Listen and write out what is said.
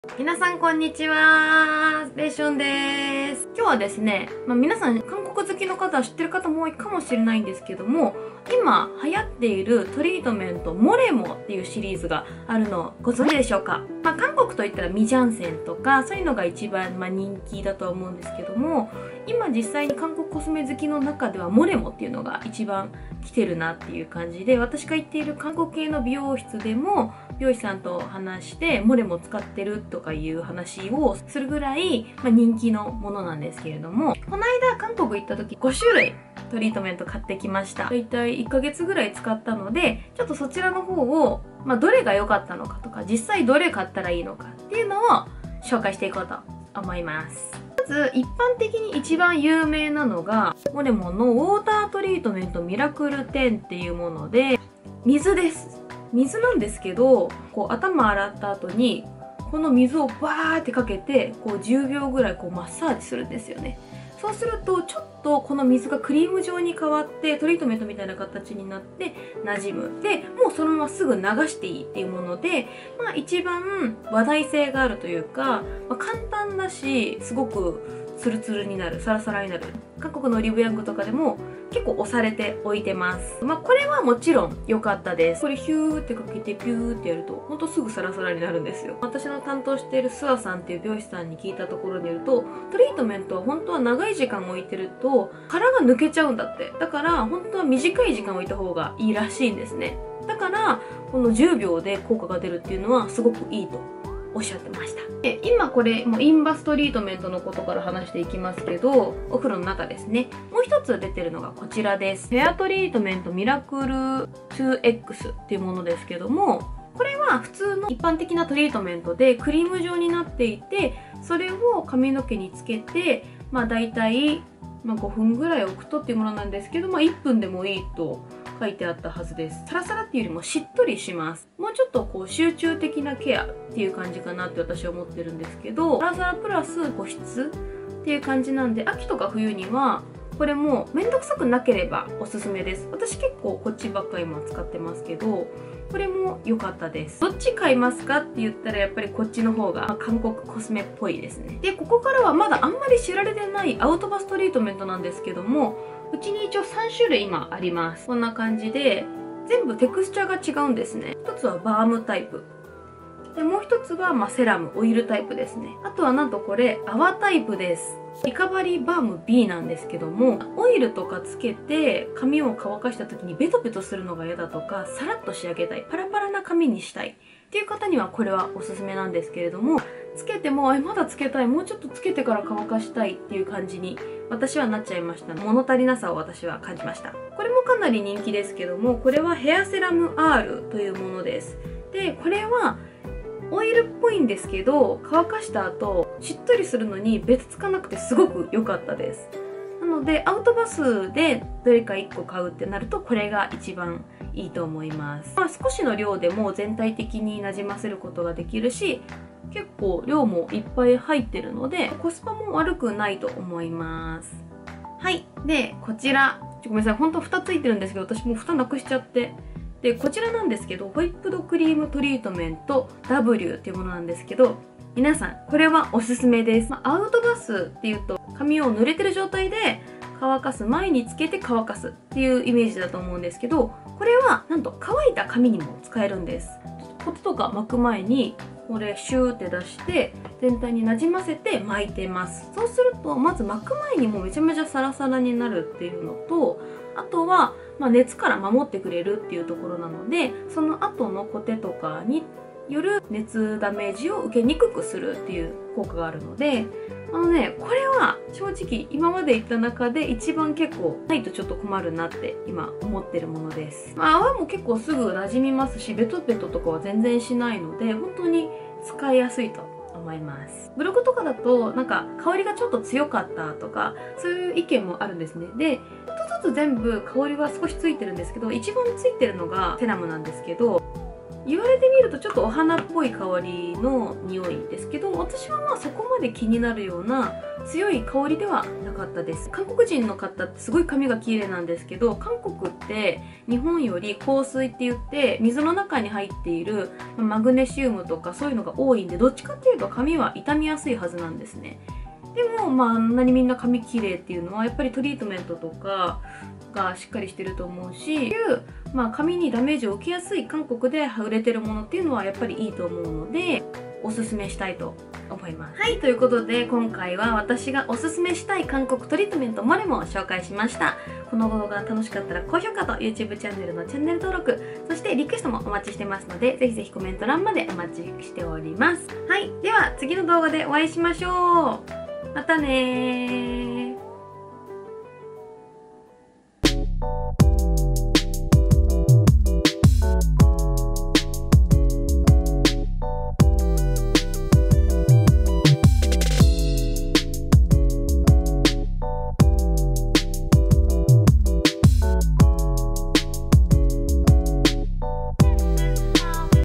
皆さんこんにちは、レーションです。今日はですね、皆さん韓国好きの方は知ってる方も多いかもしれないんですけども、今流行っているトリートメントモレモっていうシリーズがあるのをご存知でしょうか。韓国といったらミジャンセンとかそういうのが一番人気だとは思うんですけども、今実際に韓国コスメ好きの中ではモレモっていうのが一番来てるなっていう感じで、私が行っている韓国系の美容室でも美容師さんと話してモレモ使ってるとかいう話をするぐらい、人気のものなんですけれども、この間韓国行った時5種類トリートメント買ってきました。だいたい1ヶ月ぐらい使ったので、ちょっとそちらの方を、どれが良かったのかとか、実際どれ買ったらいいのかっていうのを紹介していこうと思います。まず一般的に一番有名なのがモレモのウォータートリートメントミラクル10っていうもので、水です。水なんですけど、頭洗った後にこの水をバーってかけて10秒ぐらいマッサージするんですよね。そうするとちょっとこの水がクリーム状に変わってトリートメントみたいな形になって馴染む。でもうそのまますぐ流していいっていうもので、一番話題性があるというか、簡単だしすごくツルツルになる、サラサラになる。韓国のリブヤングとかでも結構押されておいてます。これはもちろん良かったです。これヒューってかけてピューってやるとほんとすぐサラサラになるんですよ。私の担当しているスワさんっていう美容師さんに聞いたところによると、トリートメントは本当は長い時間置いてると殻が抜けちゃうんだって。だから本当は短い時間置いた方がいいらしいんですね。だからこの10秒で効果が出るっていうのはすごくいいとおっしゃってました。で、今これもうインバストリートメントのことから話していきますけど、お風呂の中ですね。もう一つ出てるのがこちらです。ヘアトリートメントミラクル 2X っていうものですけども、これは普通の一般的なトリートメントでクリーム状になっていて、それを髪の毛につけてだいたい5分ぐらい置くとっていうものなんですけど、1分でもいいと書いてあったはずです。サラサラっていうよりもしっとりします。もうちょっと集中的なケアっていう感じかなって私は思ってるんですけど、サラサラプラス保湿っていう感じなんで、秋とか冬にはこれもめんどくさくなければおすすめです。私結構こっちばっかり今使ってますけど、これも良かったです。どっち買いますかって言ったらやっぱりこっちの方が韓国コスメっぽいですね。で、ここからはまだあんまり知られてないアウトバストリートメントなんですけども、うちに一応3種類今あります。こんな感じで全部テクスチャーが違うんですね。一つはバームタイプで、もう一つはセラムオイルタイプですね。あとはなんとこれ泡タイプです。リカバリーバーム B なんですけども、オイルとかつけて髪を乾かした時にベトベトするのが嫌だとか、さらっと仕上げたい、パラパラな髪にしたいっていう方にはこれはおすすめなんですけれども、つけてもまだつけたい、もうちょっとつけてから乾かしたいっていう感じに私はなっちゃいました。物足りなさを私は感じました。これもかなり人気ですけども、これはヘアセラム R というものです。で、これはオイルっぽいんですけど、乾かした後しっとりするのにベタつかなくてすごく良かったです。なのでアウトバスでどれか1個買うってなるとこれが一番いいと思います。少しの量でも全体的になじませることができるし、結構量もいっぱい入ってるのでコスパも悪くないと思います。はい。で、こちらごめんなさい、ほんと蓋ついてるんですけど、私もう蓋なくしちゃって。で、こちらなんですけど、ホイップドクリームトリートメント W っていうものなんですけど、皆さんこれはおすすめです。アウトバスっていうと髪を濡れてる状態で乾かす前につけて乾かすっていうイメージだと思うんですけど、これはなんと乾いた髪にも使えるんです。ポテトとか巻く前にこれシューって出して全体になじませて巻いてます。そうするとまず巻く前にもめちゃめちゃサラサラになるっていうのと、あとは熱から守ってくれるっていうところなので、その後のコテとかによる熱ダメージを受けにくくするっていう効果があるので、これは正直今まで言った中で一番結構ないとちょっと困るなって今思ってるものです。泡も結構すぐ馴染みますし、ベトベトとかは全然しないので本当に使いやすいと思います。ブログとかだと香りがちょっと強かったとかそういう意見もあるんですね。で、ちょっとずつ全部香りは少しついてるんですけど、一番ついてるのがセラムなんですけど、言われてみるとちょっとお花っぽい香りの匂いですけど、私はそこまで気になるような強い香りではなかったです。韓国人の方ってすごい髪が綺麗なんですけど、韓国って日本より香水って言って水の中に入っているマグネシウムとかそういうのが多いんで、どっちかっていうと髪は傷みやすいはずなんですね。でもあんなにみんな髪綺麗っていうのはやっぱりトリートメントとかがしっかりしてると思うし、髪にダメージを受けやすい韓国で売れてるものっていうのはやっぱりいいと思うので、おすすめしたいと思います。はい、ということで今回は私がおすすめしたい韓国トリートメントモレも紹介しました。この動画が楽しかったら高評価と YouTube チャンネルのチャンネル登録、そしてリクエストもお待ちしてますので、ぜひぜひコメント欄までお待ちしております。はい、では次の動画でお会いしましょう。またねー。